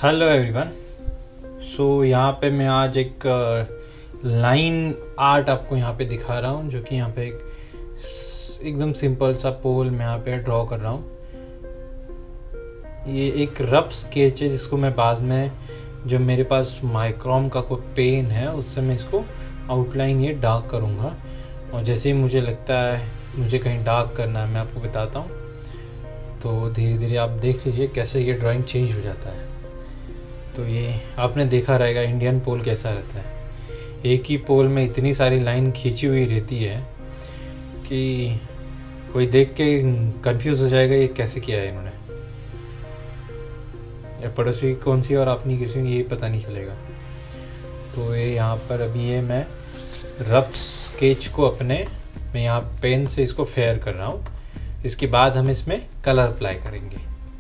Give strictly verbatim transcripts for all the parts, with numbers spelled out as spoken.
Hello everyone. सो यहाँ पे मैं आज एक लाइन आर्ट आपको यहाँ पे दिखा रहा हूँ, जो कि यहाँ पे एक एकदम सिंपल सा पोल मैं यहाँ पे ड्रॉ कर रहा हूँ। ये एक रफ स्केच है जिसको मैं बाद में, जो मेरे पास माइक्रोम का कोई पेन है, उससे मैं इसको आउटलाइन ये डार्क करूँगा। और जैसे ही मुझे लगता है मुझे कहीं डार्क करना है, मैं आपको बताता हूँ। तो धीरे धीरे आप देख लीजिए कैसे ये ड्राइंग चेंज हो जाता है। तो ये आपने देखा रहेगा इंडियन पोल कैसा रहता है। एक ही पोल में इतनी सारी लाइन खींची हुई रहती है कि कोई देख के कंफ्यूज हो जाएगा ये कैसे किया है इन्होंने, या पड़ोसी कौन सी और अपनी किसी को, ये पता नहीं चलेगा। तो ये यहाँ पर अभी ये मैं रफ स्केच को अपने मैं यहाँ पेन से इसको फेयर कर रहा हूँ। इसके बाद हम इसमें कलर अप्लाई करेंगे।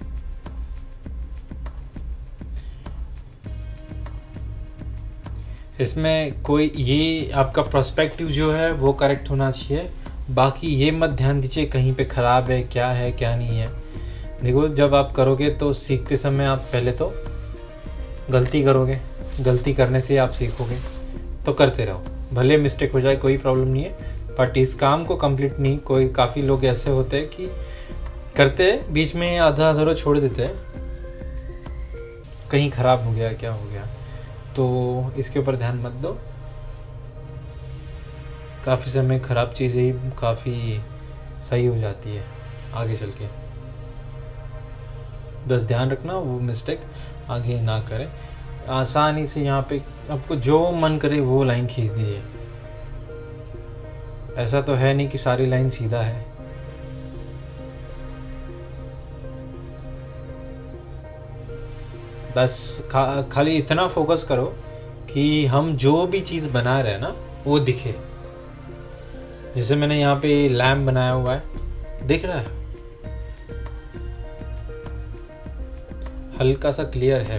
इसमें कोई ये आपका पर्सपेक्टिव जो है वो करेक्ट होना चाहिए, बाकी ये मत ध्यान दीजिए कहीं पे ख़राब है, क्या है क्या नहीं है। देखो, जब आप करोगे तो सीखते समय आप पहले तो गलती करोगे, गलती करने से आप सीखोगे। तो करते रहो, भले मिस्टेक हो जाए कोई प्रॉब्लम नहीं है, बट इस काम को कंप्लीट नहीं। कोई काफ़ी लोग ऐसे होते हैं कि करते हैं, बीच में आधा अधूरा छोड़ देते हैं, कहीं ख़राब हो गया क्या हो गया। तो इसके ऊपर ध्यान मत दो। काफ़ी समय ख़राब चीज़ें ही काफ़ी सही हो जाती है आगे चल के। बस ध्यान रखना वो मिस्टेक आगे ना करें। आसानी से यहाँ पे आपको जो मन करे वो लाइन खींच दीजिए। ऐसा तो है नहीं कि सारी लाइन सीधा है। बस खा, खाली इतना फोकस करो कि हम जो भी चीज़ बना रहे हैं ना वो दिखे। जैसे मैंने यहाँ पे लैम्प बनाया हुआ है, दिख रहा है, हल्का सा क्लियर है।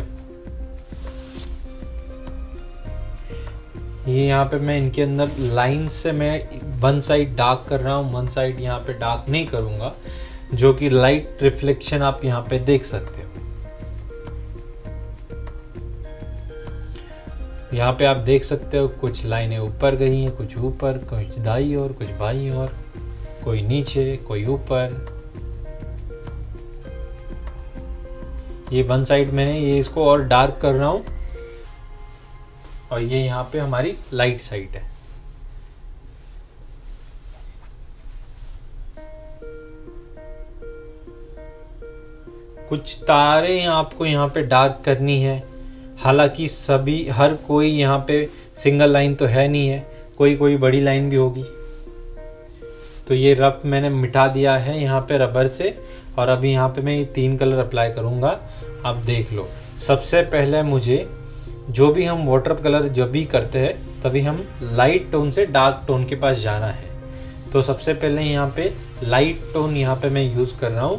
ये यहाँ पे मैं इनके अंदर लाइन से मैं वन साइड डार्क कर रहा हूँ, वन साइड यहाँ पे डार्क नहीं करूँगा, जो कि लाइट रिफ्लेक्शन आप यहाँ पे देख सकते हो। यहाँ पे आप देख सकते हो कुछ लाइनें ऊपर गई हैं, कुछ ऊपर, कुछ दाईं ओर, कुछ बाईं ओर, कोई नीचे, कोई ऊपर। ये वन साइड मैंने ये इसको और डार्क कर रहा हूँ, और ये यहाँ पे हमारी लाइट साइड है। कुछ तारे आपको यहाँ पे डार्क करनी है। हालांकि सभी हर कोई यहाँ पे सिंगल लाइन तो है नहीं है, कोई कोई बड़ी लाइन भी होगी। तो ये रफ मैंने मिटा दिया है यहाँ पे रबर से, और अभी यहाँ पे मैं ये तीन कलर अप्लाई करूँगा। आप देख लो, सबसे पहले मुझे जो भी हम वाटर कलर जब भी करते हैं तभी हम लाइट टोन से डार्क टोन के पास जाना है। तो सबसे पहले यहाँ पे लाइट टोन यहाँ पे मैं यूज़ कर रहा हूँ।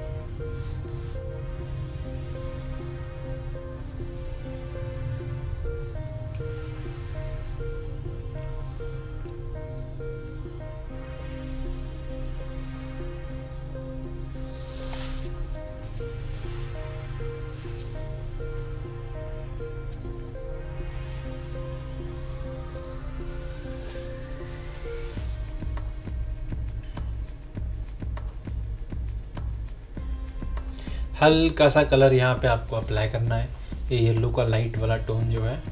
हल्का सा कलर यहाँ पे आपको अप्लाई करना है। ये येलो का लाइट वाला टोन जो है,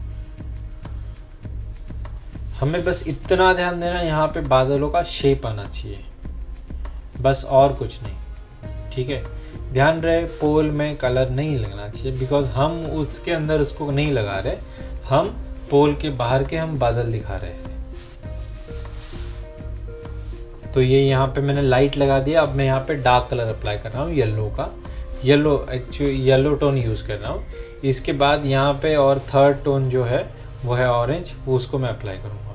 हमें बस इतना ध्यान देना है यहाँ पे बादलों का शेप आना चाहिए, बस और कुछ नहीं। ठीक है, ध्यान रहे पोल में कलर नहीं लगना चाहिए, बिकॉज हम उसके अंदर उसको नहीं लगा रहे, हम पोल के बाहर के हम बादल दिखा रहे हैं। तो ये यहाँ पे मैंने लाइट लगा दिया। अब मैं यहाँ पे डार्क कलर अप्लाई कर रहा हूँ, येलो का, yellow actually yellow tone use कर रहा हूँ। इसके बाद यहाँ पे और थर्ड टोन जो है वो है ऑरेंज, वो उसको मैं अप्लाई करूँगा।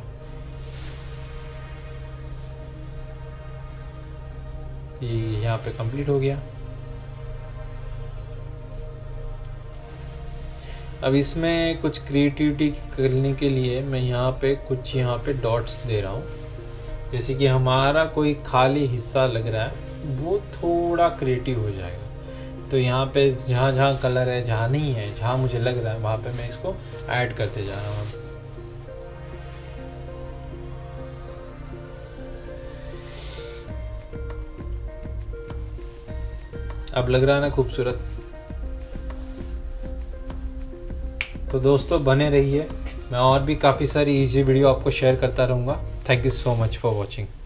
ये यहाँ पे कंप्लीट हो गया। अब इसमें कुछ क्रिएटिविटी करने के लिए मैं यहाँ पे कुछ यहाँ पे डॉट्स दे रहा हूँ, जैसे कि हमारा कोई खाली हिस्सा लग रहा है वो थोड़ा क्रिएटिव हो जाएगा। तो यहाँ पे जहाँ जहाँ कलर है, जहाँ नहीं है, जहाँ मुझे लग रहा है वहाँ पे मैं इसको ऐड करते जा रहा हूँ। अब लग रहा है ना खूबसूरत। तो दोस्तों बने रहिए, मैं और भी काफ़ी सारी इजी वीडियो आपको शेयर करता रहूँगा। Thank you so much for watching.